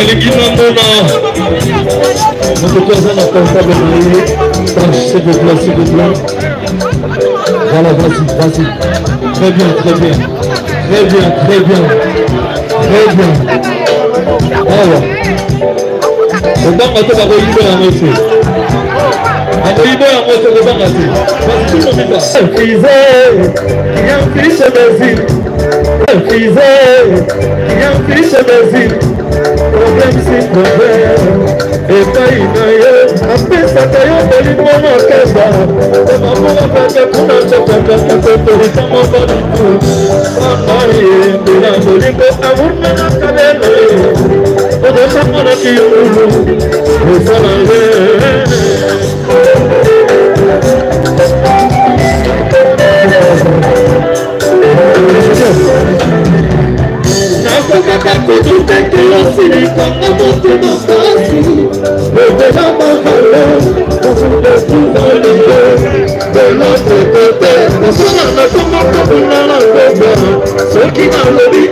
Voilà, vas-y. Très bien. Alors, on va mettre la réunion à moitié. La réunion à moitié, on va mettre. Vas-y, tout le monde va. Frisé, il y a un fils de Brésil. Frisé, il y a un fils de Brésil. Problème, c'est problème. Et quand il m'a eu, après ça, t'as eu un peu de mon orchestre. Et ma mère a fait que pour notre peuple, on peut te dire comment on va du tout. Maman, de la molingo, amour, mais la cabelle. On ne sait pas qui est où. Et ça va ceux qui n'ont le but,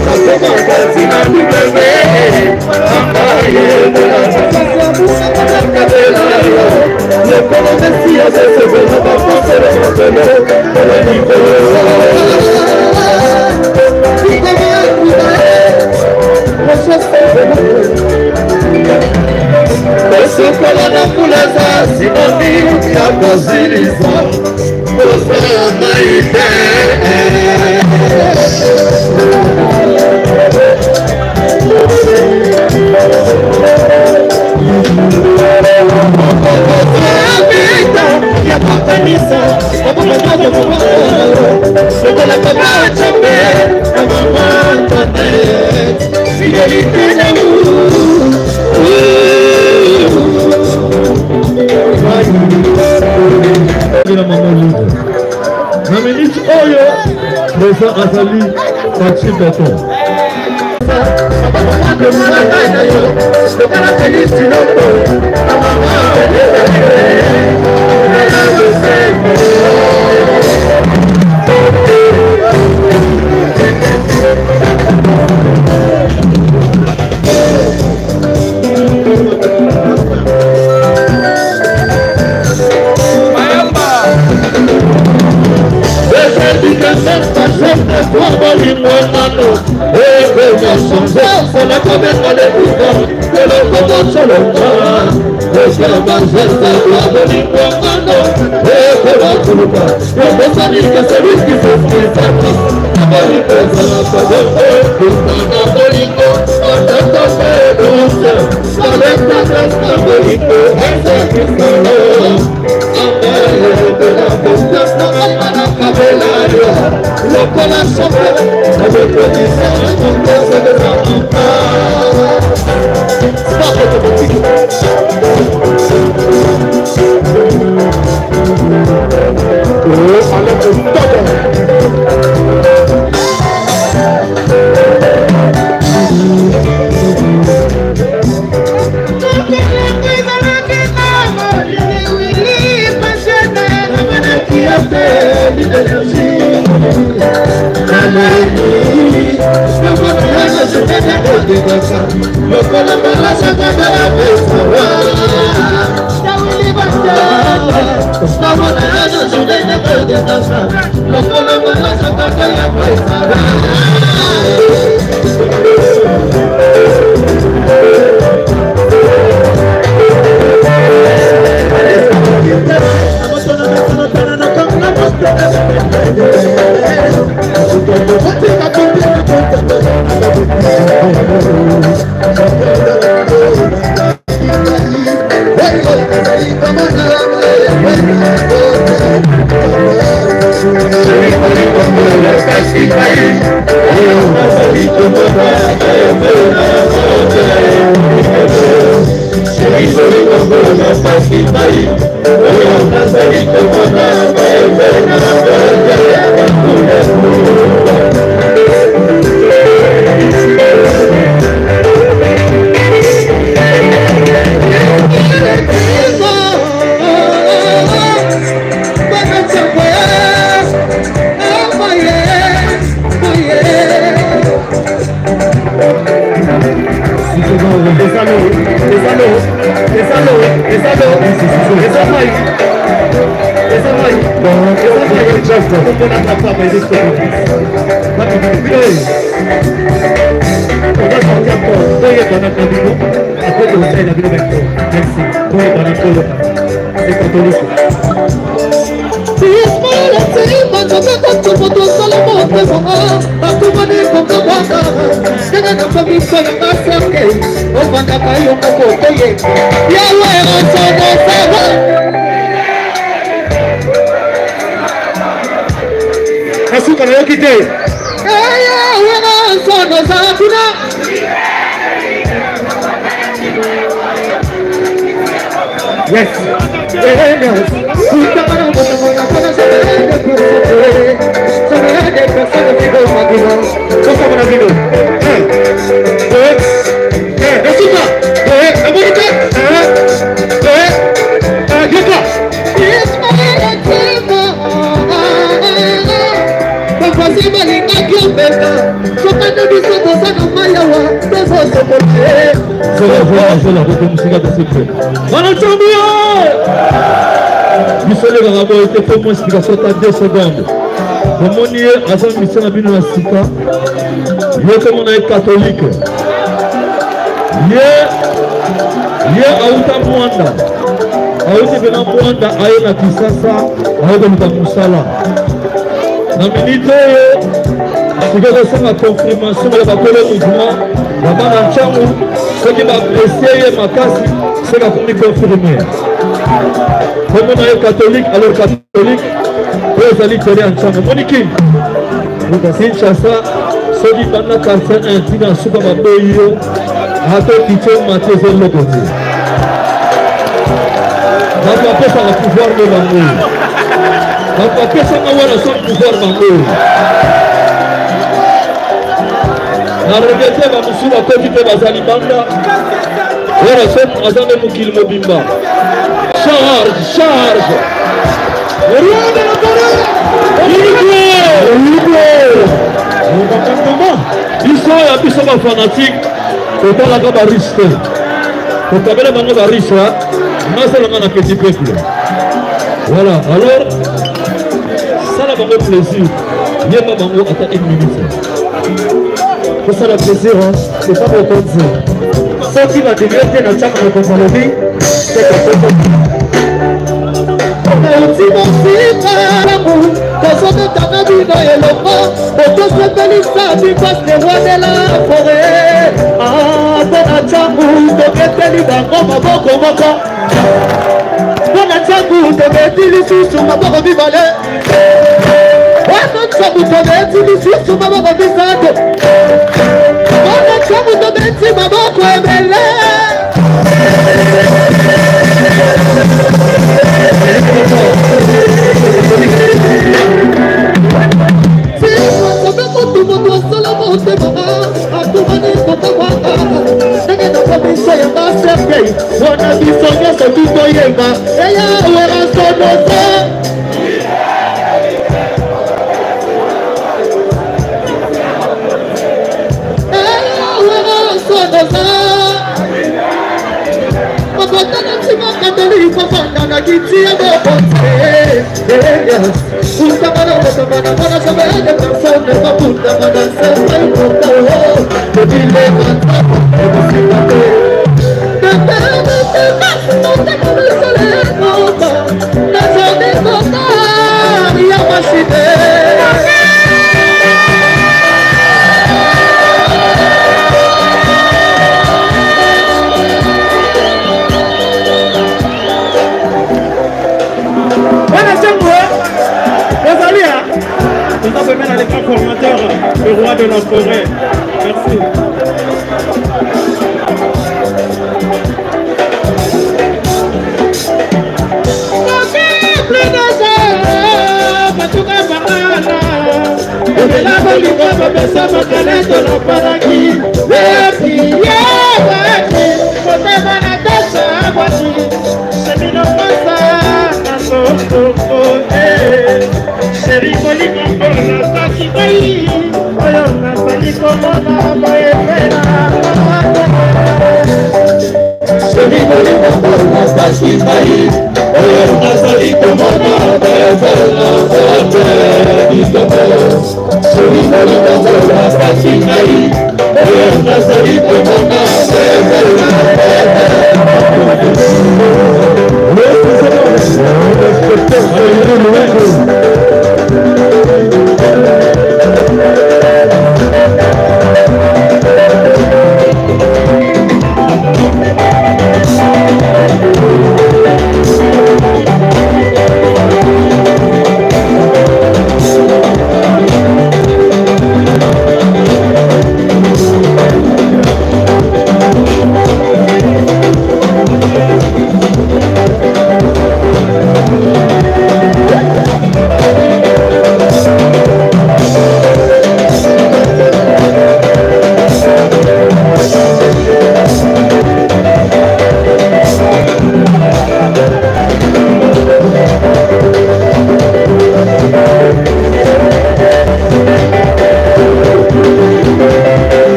Azali, Pachi Beton. Pour explication à 2 secondes. Comment on est à son mission à Bino Sika? Il est comme on est catholique. Il est à Outamouanda. À Outamouanda, à Yona Kisasa, à Outamoussala. Dans la minute, si vous avez la confirmation de la mouvement, la main en chambre, ce qui va apprécier ma casse, c'est la confirmée. Comme on est catholique, alors catholique, vous allez tenir en chambre. Monique, vous avez Kinshasa, ceux qui pendant 41 ans, dans ce qu'on a payé, à tout quitter Mathé Zélo Côté. Dans le papier, ça va pouvoir de l'amour. Dans le papier, ça va avoir son pouvoir d'amour. Dans le regretté, va nous suivre à côté de Bazali Banda. Voilà, c'est Azane Moukil Mobimba. Charge! Ils sont fanatiques. Ils sont là comme riche. Ils sont là comme riche. Moi, c'est le petit peuple. Voilà, alors, ça n'a pas de plaisir. Il n'y a pas de attends une minute. C'est ça le plaisir, c'est pas pour ton dire. Ce qui va devenir dans le chat de Congolais, c'est que le roi de la forêt. Merci.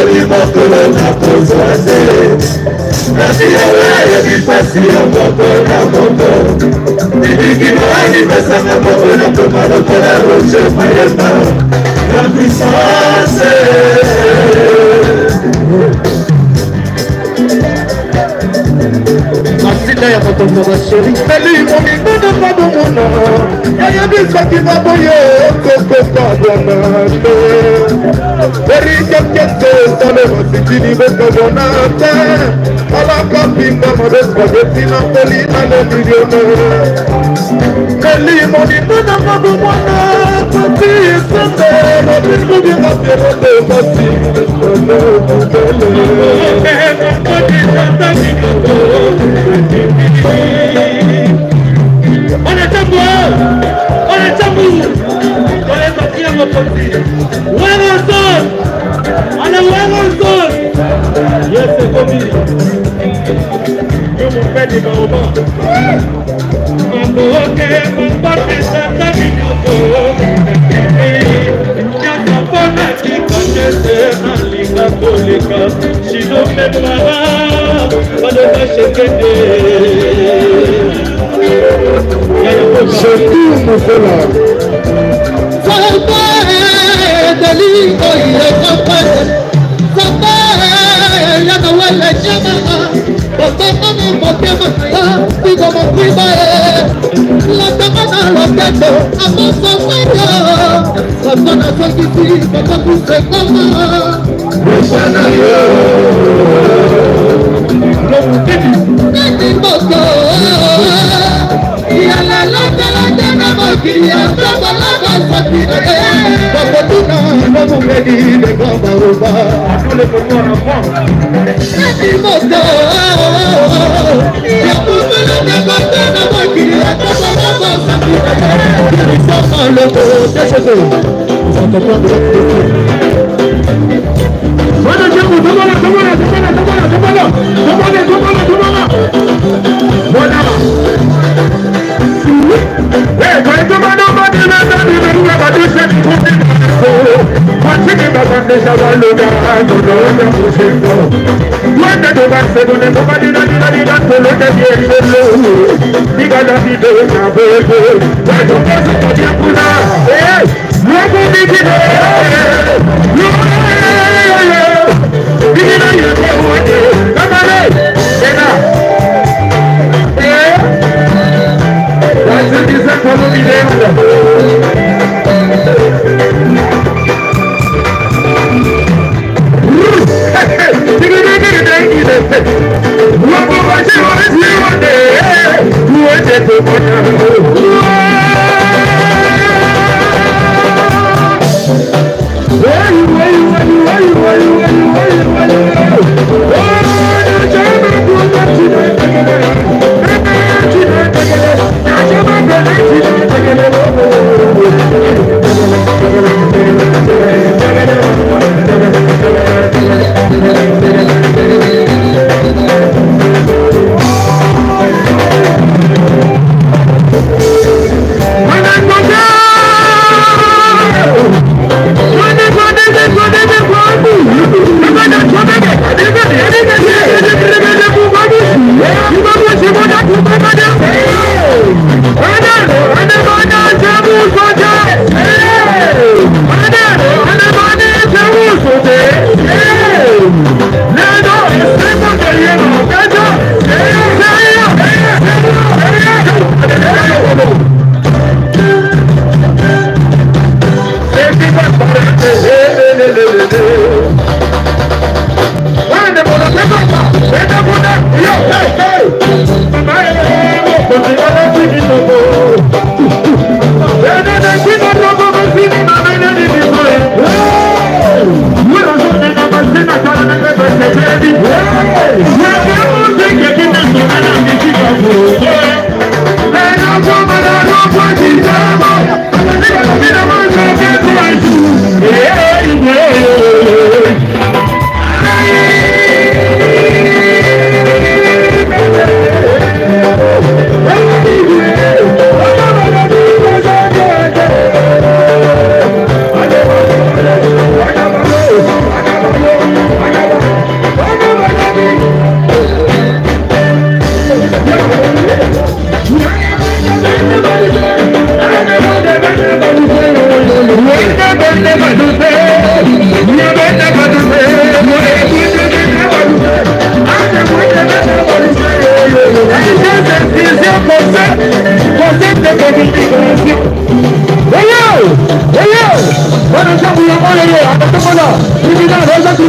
ni mokolo na kozwate kasi yawe yebipasi ya moko na moko bibiki moani pesanga moko na koma lokola roche mayema na puissance Masina ya motombo basheri Elimo mikono mabomono Yaya bisaki maboye Koko kabonate Erika kente Sale masikini beko bonate Alaka pinga mode spaghetti Napoli na le milione Elimo mikono mabomono Pati sende Mabirgu di mapiero de Masi Sende On est tabou, on est tabou, on est parti à mon côté. Wellington, on est Wellington. Yes, c'est comme je vous fais des moments. Mon bloqué, mon parti, ça t'a mis au dos.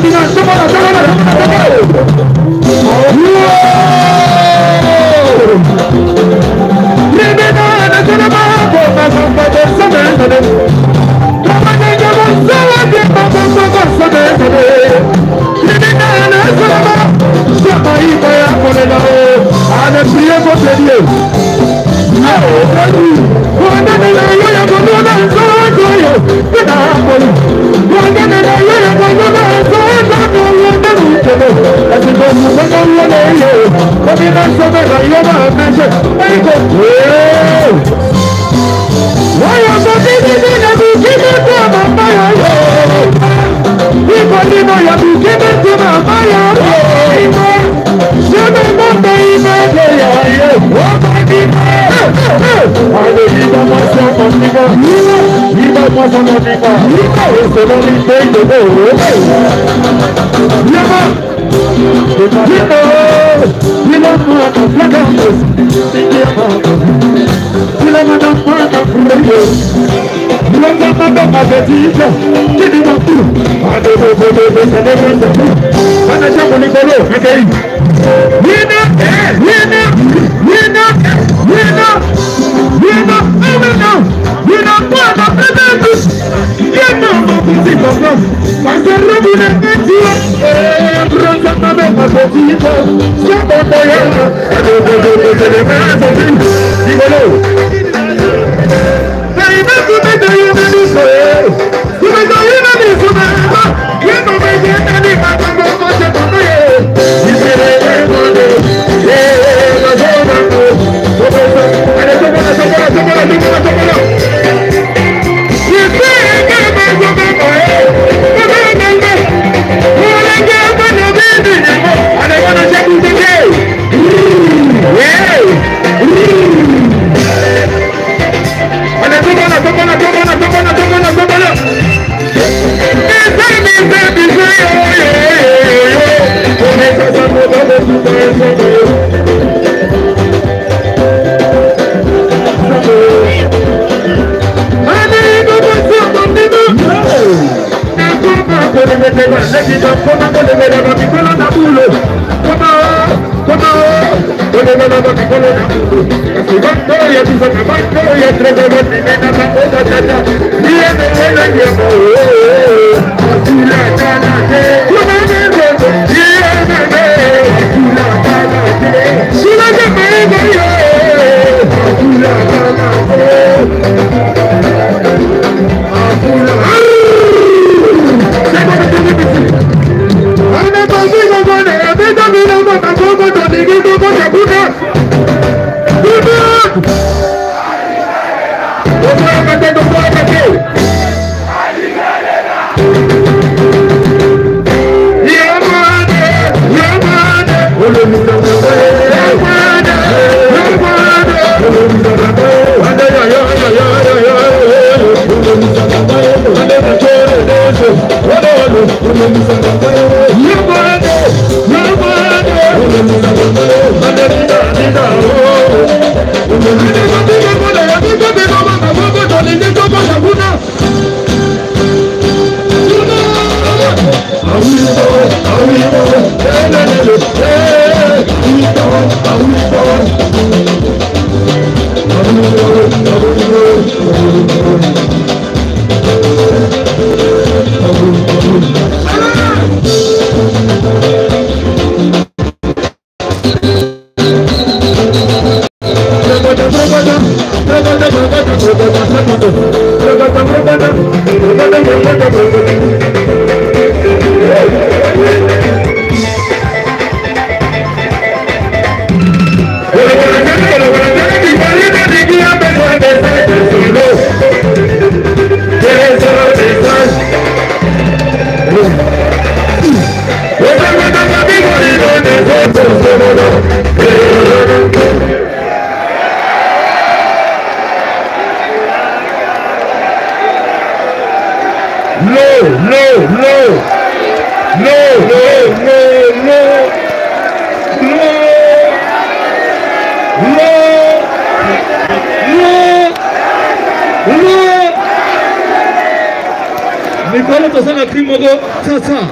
Nicolas Tosana Krimogo, ça.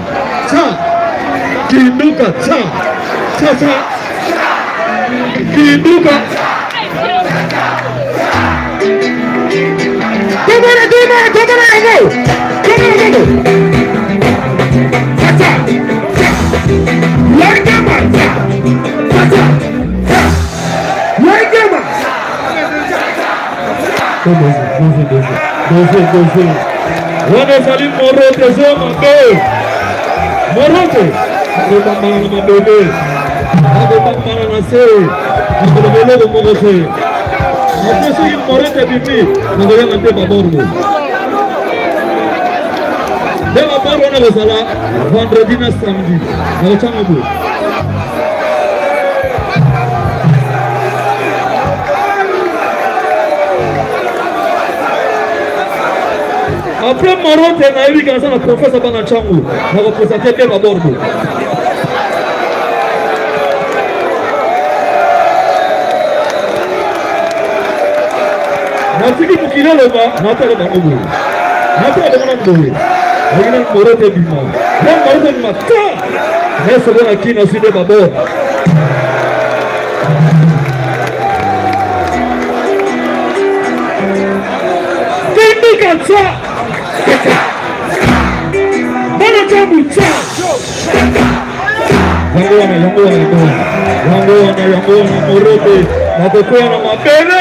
cha kinduka cha cha cha kinduka come on cha Wengema cha Wengema wana salim Morote zoma be Morote mama na mabebe mama na se mabebe Morote après ce Morote bibi ngoya ngate baborgo dema baro na bazala vendredi na samedi na chango après Morote na hivi kanisa na profesa bana changu na representer bien Baborgo natiki mukilelo ba nataka bangu nataka bana mboye ngina Morote bima na Morote bima ta nesa bana kina side Babor Kansa bana jambu cha yango wana Morote na kwa na mabele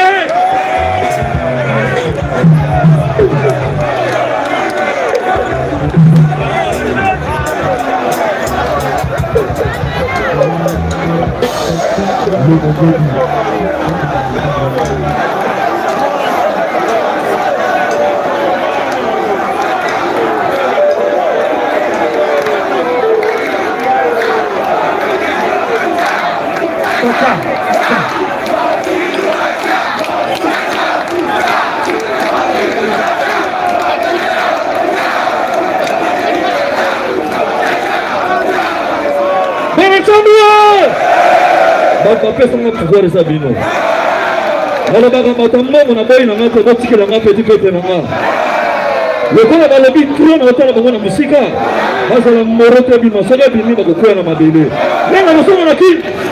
Papa son pouvoir ça bino. Alors baga matambo na boy na ngato do tikela ngato petit na nga. Le kola ba lobi trop na otala bango na musika. Basa la Morote bino soga bini ba ko na mabele. Nanga no somo na ki.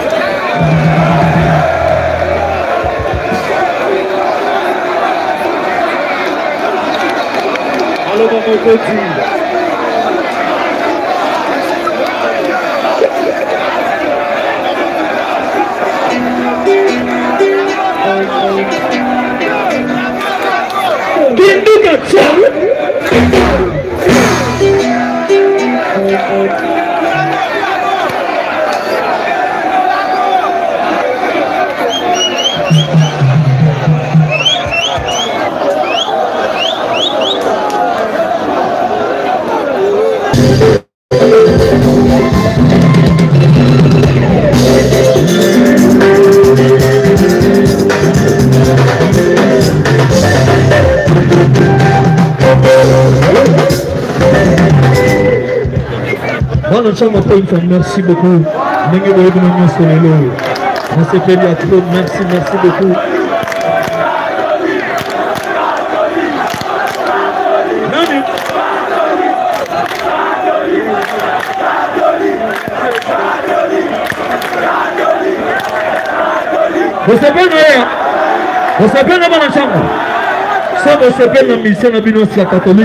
Alors ba ko ti. Kinduka cha merci beaucoup. Merci beaucoup. Vous savez, ça vous s'appelle la mission de la catholique.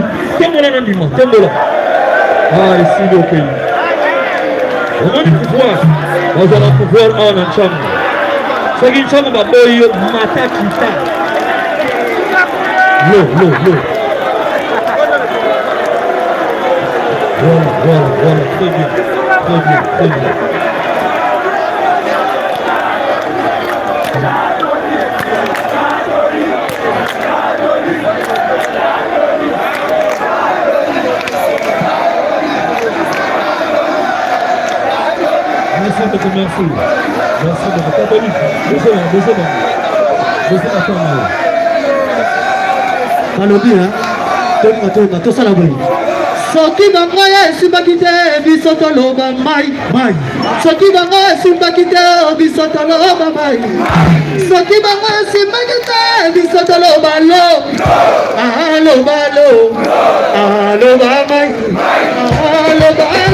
Ah, ici le pays. On a du pouvoir. On a le pouvoir en chambre. C'est une chambre de boy mata kita. L'eau. Voilà, très bien. Merci beaucoup. Soki bango esimbakite bisoto loba mai Soki bango esimbakite bisoto loba mai Soki bango esimbakite bisoto loba lo loba mai loba lo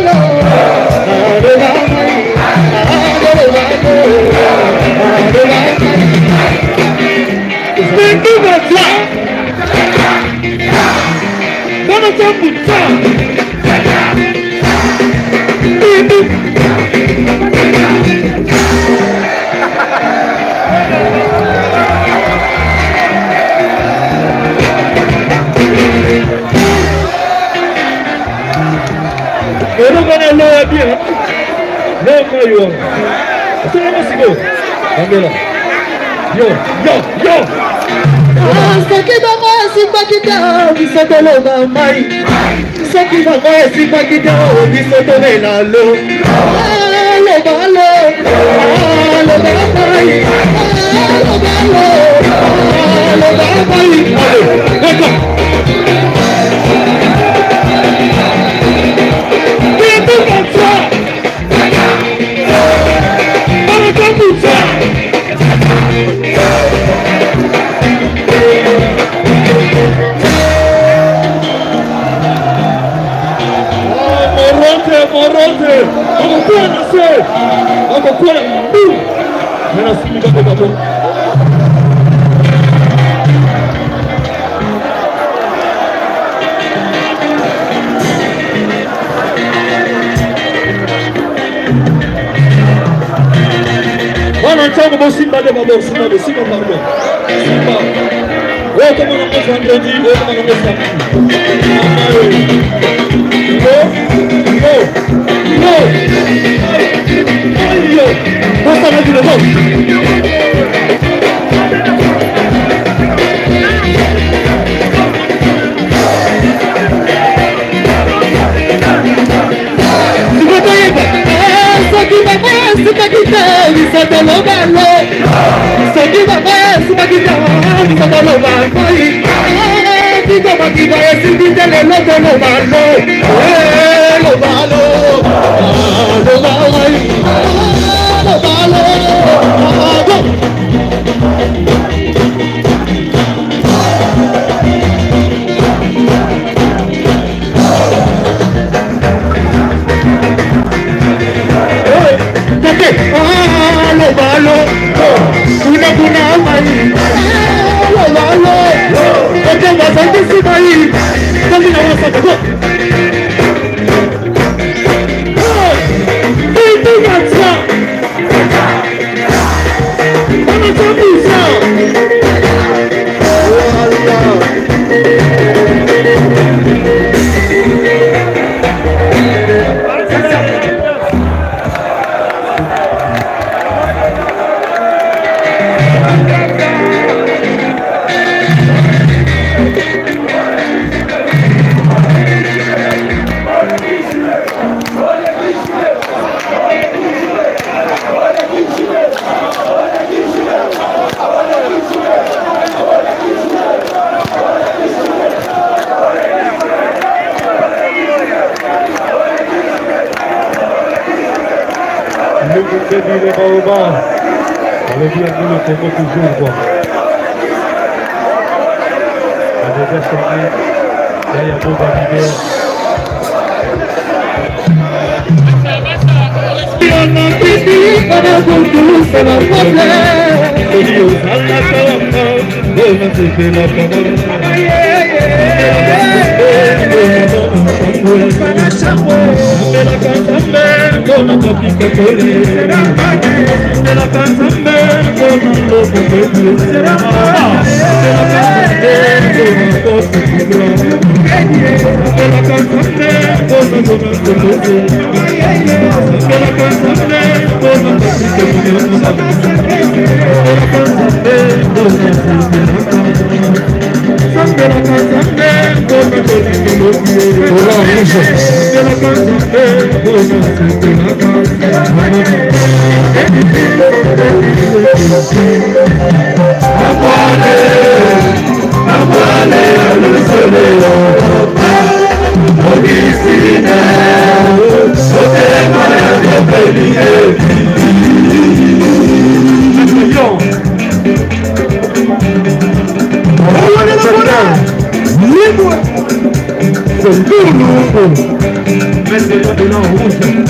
Mettez-le en rouge.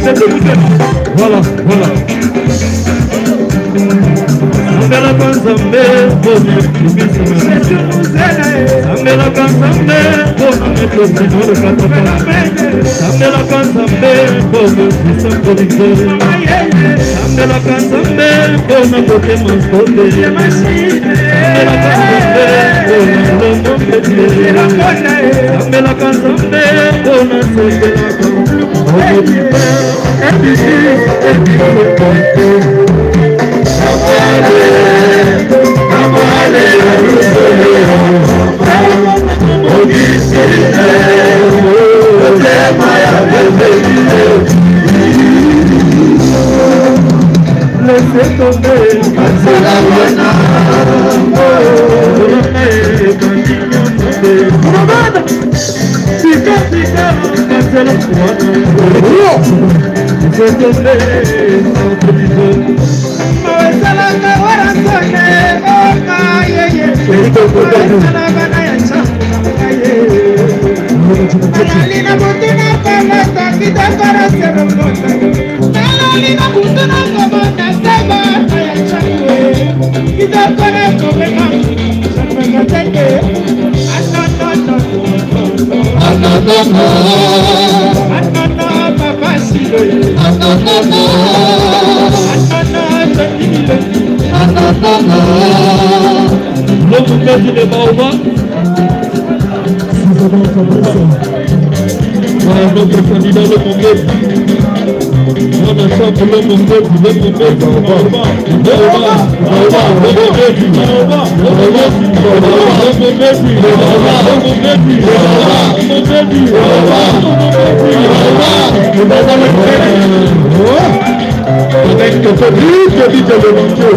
Voilà, voilà. Sambela kansambe, bomi kubisi mabisi. Sambela kansambe, bomi metosi nore katapa. Sambela kansambe, bomi bisampolize. Sambela kansambe, bomi kote maskonde. Sambela kansambe, bomi lomo peti. Sambela kansambe, bomi sembela kansambe. Bomi bipe, ebisi, laissez tomber, c'est la buena. L'homme dit les baobabs. Voilà notre candidat le Mongol. On a ça pour le Mongol, le Mongol, avec le public, je dis que le Mongol.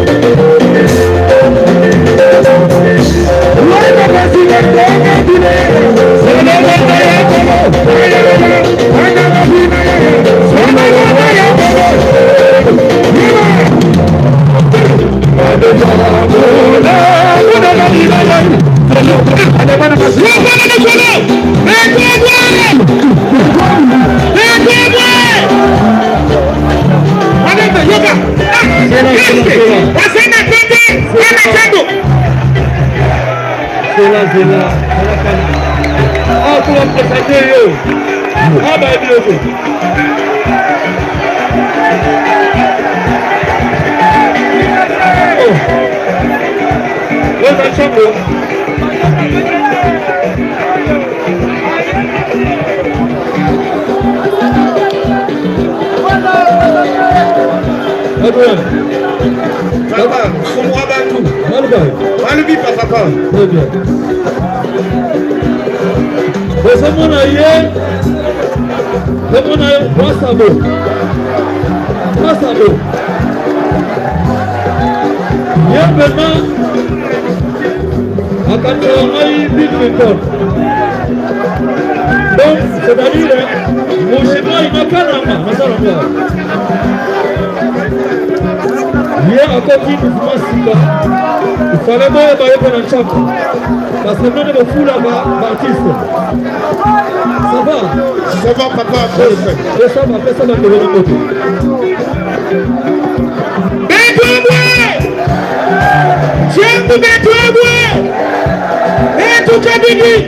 Today. Ah, tu vas me présenter, yo. Ah, bah, bien, oh. Dans la chambre. Papa, comprends pas tout. Malbi, papa. Très bien. C'est mon aïe. C'est mon aïe. Moi, ça vaut. Moi, ça vaut. Il y a maintenant à 80 000 donc, c'est-à-dire, mon schéma, il n'a pas la main. Il y a encore qui nous fait ça. Il fallait moi bailler pendant le champ. Parce que nous avons fou là-bas, l'artiste. Ça va? Ça va, papa. Et ça va faire ça dans le côté. Tiens, vous mettez au bois. Et tout cabinet.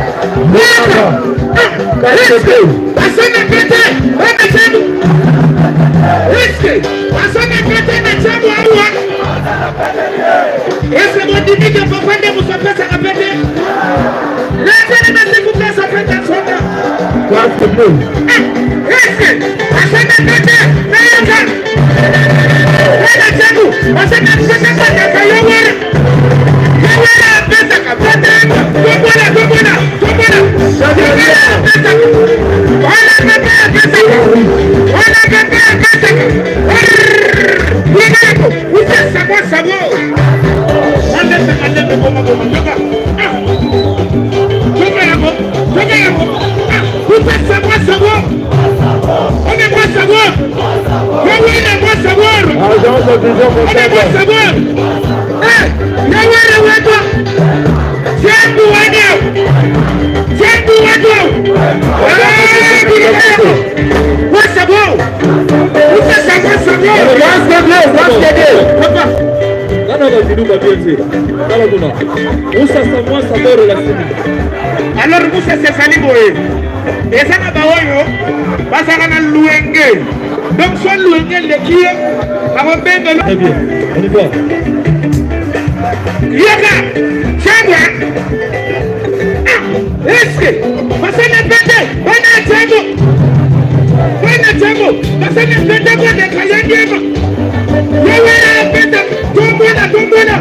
Alors Moussa c'est Saliboé. Et ça n'a pas eu. Parce qu'on a loué. Donc soit loué le qui avant bien de Très bien, on y va. Yoga, Chagua. Est-ce que parce qu'on a pété, on a Chago. On a Chago. Parce qu'on a pété pour des Kayandiens. Yoga, pété. Tombona.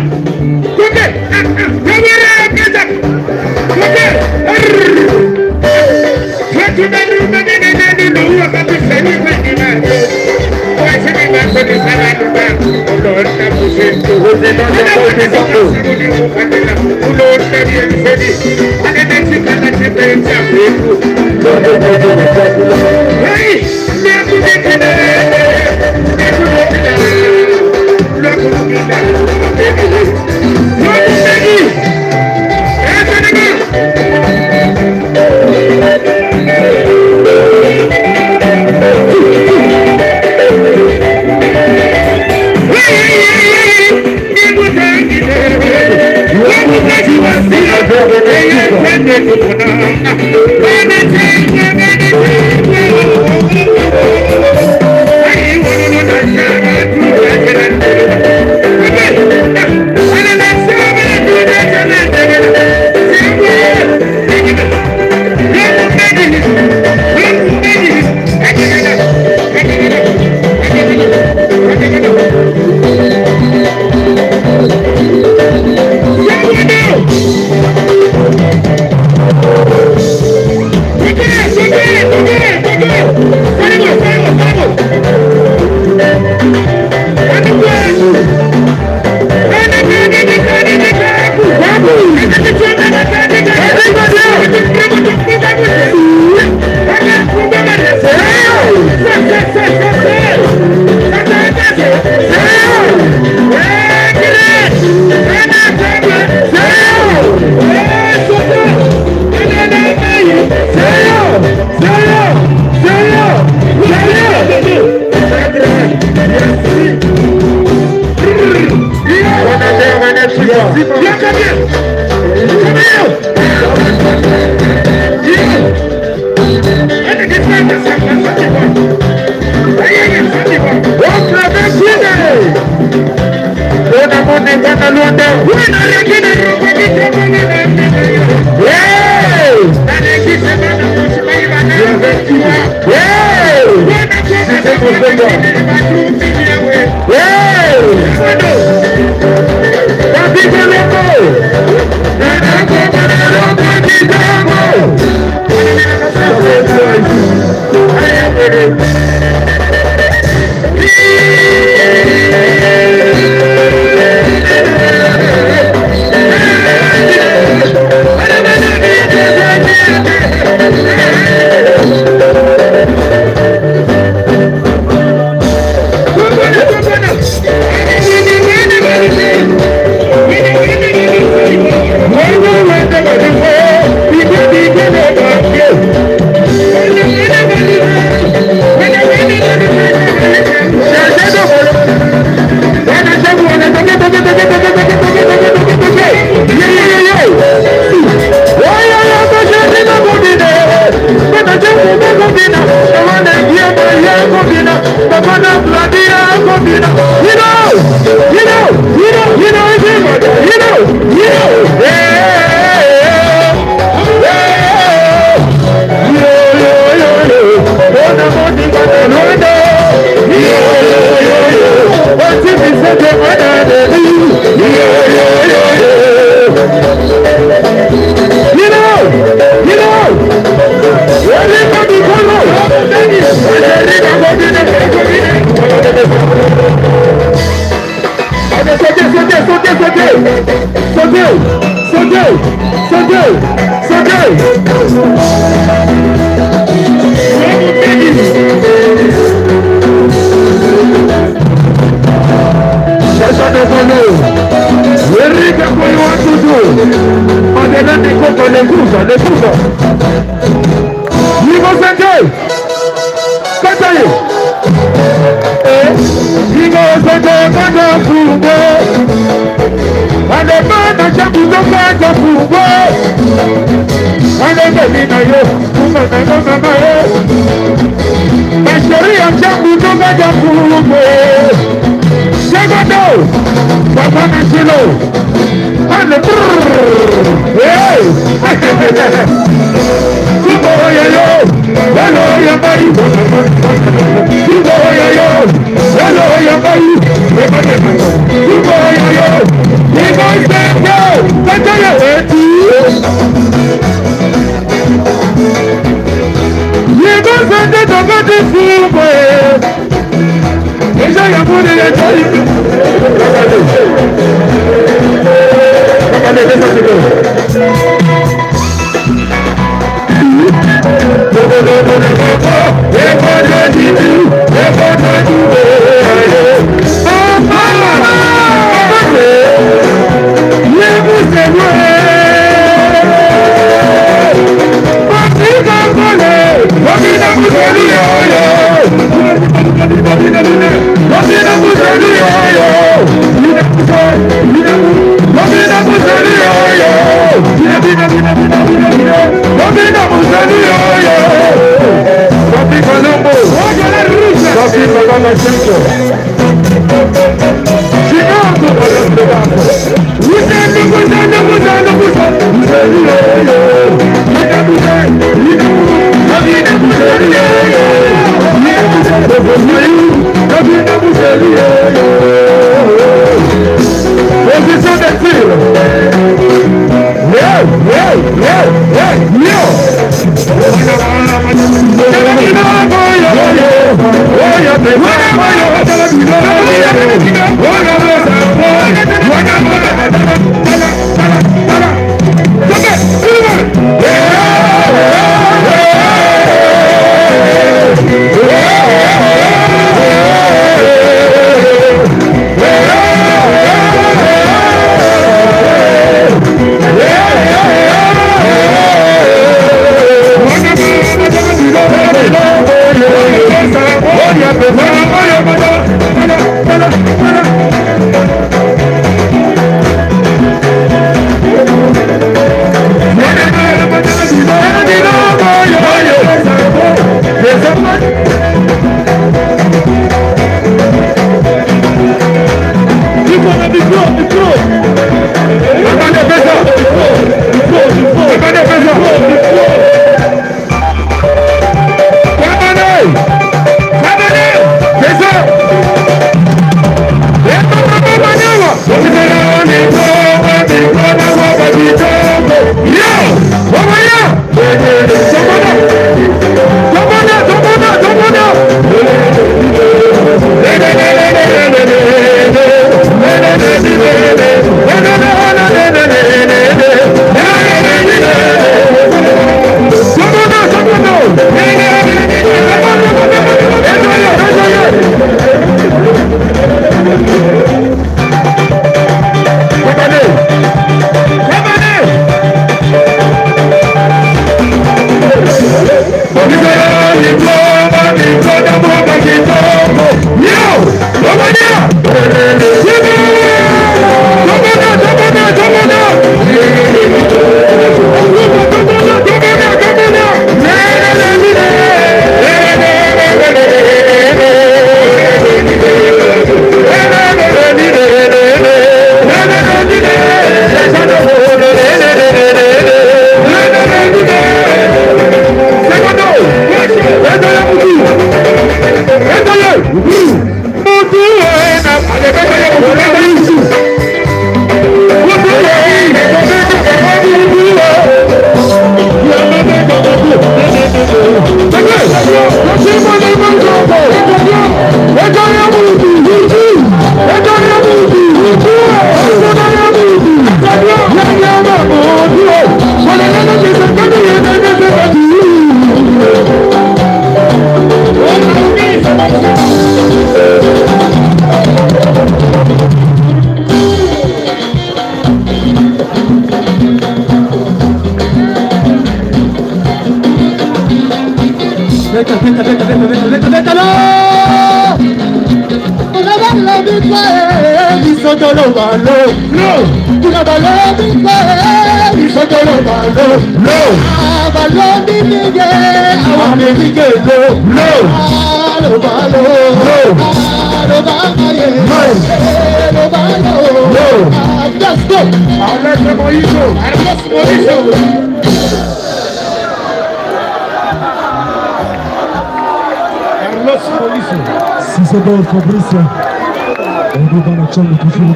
Cisador Fabrício. On va la chambre toujours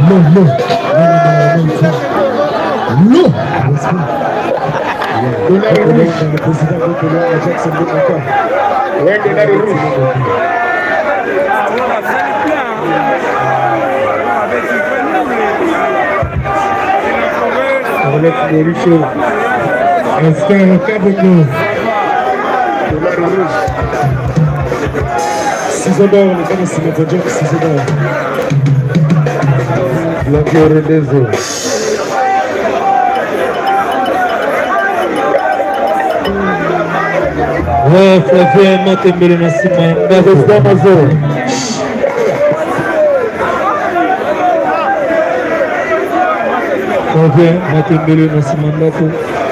l'eau. Le président de Jackson Bouchaka. Avec Mauricio. Instant Caboclo. Cisador, le gars de Simon Jack, Cisador. La fiore des eaux. Ouais, Flavien Matembele Nassima, David Damazo. Flavien Matembele Nassima,